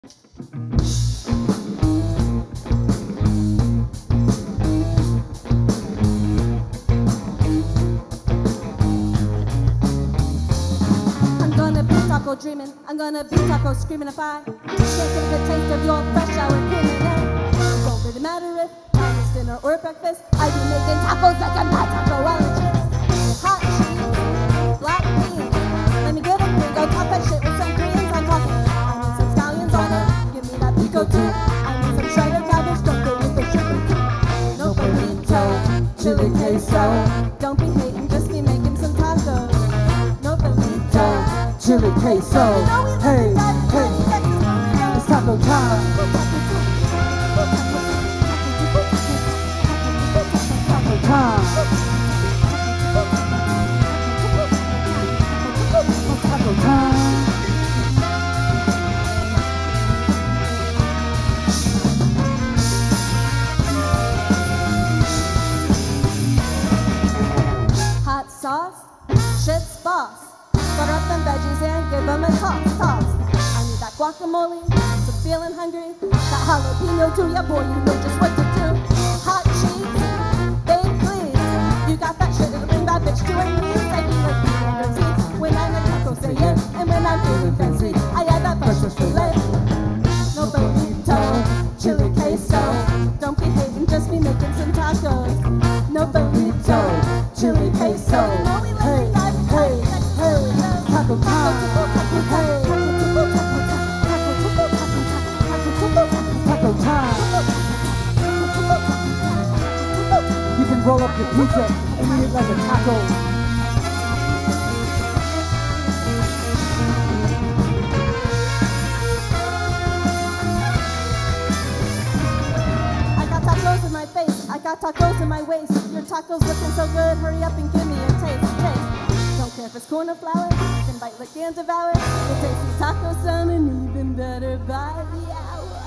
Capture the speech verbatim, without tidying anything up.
Dreaming, I'm gonna be taco screaming if I can't get a good taste of your fresh shower creaming. It don't really matter if time is dinner or breakfast. I be making tacos like I'm not tacoologist. Hot cheese, black beans. Let me get a green, go top that shit with some greens. I'm talking. I need some scallions on it. Give me that pico too. I need some shredded cabbage. Don't go with the sugar too. No burrito, chili queso. Don't be hating, just be making some tacos. No burrito, chili queso. Hey, hey, it's taco time. Taco time. Taco time. Hot sauce, shit's boss. Butter up them veggies and give them a toss, toss. I need that guacamole, so feeling hungry. That jalapeno too, yeah boy, you know just what to do. Hot cheese, babe please. You got that shit, it'll bring that bitch to her knees. I be like eating her teeth. When I'm a taco say it, and when I'm feeling fancy, I add that precious filet. No burrito, chili queso. Don't be hating, just be making some tacos. No burrito, chili queso. Hey, hey, hey. Taco time. Hey. Taco time. You can roll up your pizza and eat it like a taco. I got tacos in my face. I got tacos in my waist. Your tacos looking so good. Hurry up and give me a taste. Taste. Don't care if it's corn or flour, you can bite, lick, and devour. The tasty tacos sound an even better by the hour.